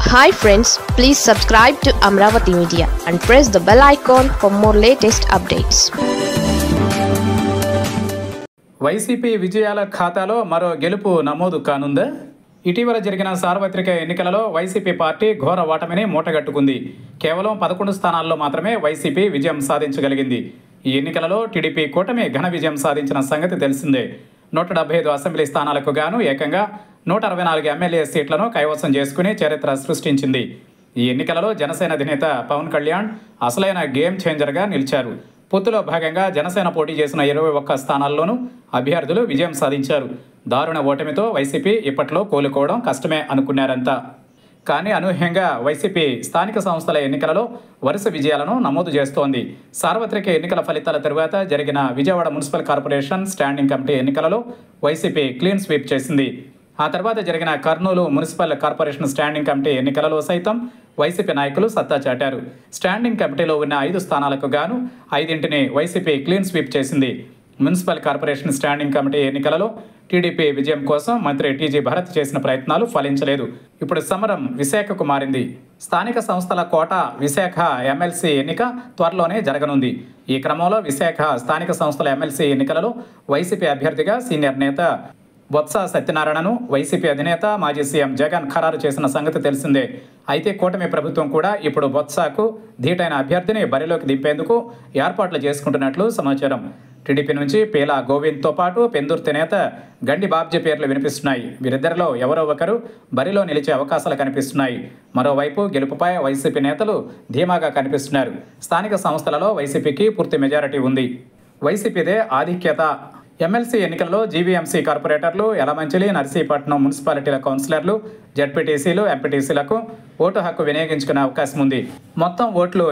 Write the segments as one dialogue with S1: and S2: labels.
S1: Hi friends, please subscribe to Amravati Media and press the bell icon for more latest updates.
S2: YCP విజయాల ఖాతాలో మరో గెలుపు నమోదు కానుందా? ఇటీవల జరిగిన సార్వత్రిక ఎన్నికలలో వైసీపీ పార్టీ ఘోర ఓటమిని మూటగట్టుకుంది. కేవలం 11 స్థానాల్లో మాత్రమే వైసీపీ విజయం సాధించగలిగింది. ఈ ఎన్నికలలో టీడీపీ కూటమి ఘన విజయం సాధించిన సంగతి తెలిసిందే. 175 అసెంబ్లీ స్థానాలకు గాను ఏకంగా 164 ఎమ్మెల్యే సీట్లను కైవసం చేసుకుని చరిత్ర సృష్టించింది. ఈ ఎన్నికలలో జనసేన అధినేత పవన్ కళ్యాణ్ అసలైన గేమ్ చేంజర్గా నిలిచారు. పొత్తులో భాగంగా జనసేన పోటీ చేసిన 21 స్థానాల్లోనూ అభ్యర్థులు విజయం సాధించారు. దారుణ ఓటమితో వైసీపీ ఇప్పట్లో కోలుకోవడం కష్టమే అనుకున్నారంతా. కానీ అనూహ్యంగా వైసీపీ స్థానిక సంస్థల ఎన్నికలలో వరుస విజయాలను నమోదు చేస్తోంది. సార్వత్రిక ఎన్నికల ఫలితాల తరువాత జరిగిన Vijayawada municipal corporation standing committee ఎన్నికలలో వైసీపీ క్లీన్ స్వీప్ చేసింది. ఆ తర్వాత జరిగిన Kurnool municipal corporation standing committee ఎన్నికలలో సైతం వైసీపీ నాయకులు సత్తా చాటారు. స్టాండింగ్ కమిటీలో ఉన్న 5 స్థానాలకు గాను 5ంటిని వైసీపీ క్లీన్ స్వీప్ చేసింది. మున్సిపల్ కార్పొరేషన్ స్టాండింగ్ కమిటీ ఎన్నికలలో టీడీపీ విజయం కోసం మంత్రి టీజీ భరత్ చేసిన ప్రయత్నాలు ఫలించలేదు. ఇప్పుడు సమరం విశాఖకు మారింది. స్థానిక సంస్థల కోట విశాఖ ఎమ్మెల్సీ ఎన్నిక త్వరలోనే జరగనుంది. ఈ క్రమంలో విశాఖ స్థానిక సంస్థల ఎమ్మెల్సీ ఎన్నికలలో వైసీపీ అభ్యర్థిగా సీనియర్ నేత బొత్స సత్యనారాయణను వైసీపీ అధినేత మాజీ సీఎం జగన్ ఖరారు చేసిన సంగతి తెలిసిందే. అయితే కూటమి ప్రభుత్వం కూడా ఇప్పుడు బొత్సకు ధీటైన అభ్యర్థిని బరిలోకి దింపేందుకు ఏర్పాట్లు చేసుకుంటున్నట్లు సమాచారం. టీడీపీ నుంచి పీలా గోవింద్తో పాటు పెందుర్తి నేత గండి బాబ్జీ పేర్లు వినిపిస్తున్నాయి. వీరిద్దరిలో ఎవరో ఒకరు బరిలో నిలిచే అవకాశాలు కనిపిస్తున్నాయి. మరోవైపు గెలుపుపై వైసీపీ నేతలు ధీమాగా కనిపిస్తున్నారు. స్థానిక సంస్థలలో వైసీపీకి పూర్తి మెజారిటీ ఉంది. వైసీపీదే ఆధిక్యత. ఎమ్మెల్సీ ఎన్నికల్లో జీవీఎంసీ కార్పొరేటర్లు, యలమంచిలి, నర్సీపట్నం మున్సిపాలిటీల కౌన్సిలర్లు, జడ్పీటీసీలు, ఎంపీటీసీలకు ఓటు హక్కు వినియోగించుకునే అవకాశం ఉంది. మొత్తం ఓట్లు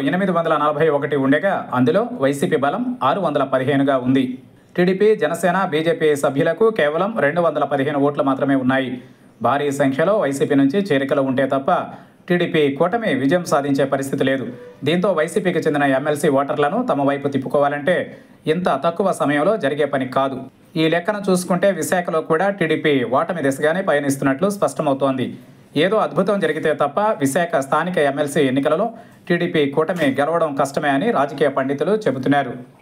S2: 841 ఉండగా అందులో వైసీపీ బలం 615గా ఉంది. టీడీపీ, జనసేన, బీజేపీ సభ్యులకు కేవలం 215 ఓట్లు మాత్రమే ఉన్నాయి. భారీ సంఖ్యలో వైసీపీ నుంచి చేరికలు ఉంటే తప్ప టీడీపీ కూటమి విజయం సాధించే పరిస్థితి లేదు. దీంతో వైసీపీకి చెందిన ఎమ్మెల్సీ ఓటర్లను తమ వైపు తిప్పుకోవాలంటే ఇంత తక్కువ సమయంలో జరిగే పని కాదు. ఈ లెక్కను చూసుకుంటే విశాఖలో కూడా టీడీపీ ఓటమి దిశగానే పయనిస్తున్నట్లు స్పష్టమవుతోంది. ఏదో అద్భుతం జరిగితే తప్ప విశాఖ స్థానిక ఎమ్మెల్సీ ఎన్నికలలో టీడీపీ కూటమి గెలవడం కష్టమే అని రాజకీయ పండితులు చెబుతున్నారు.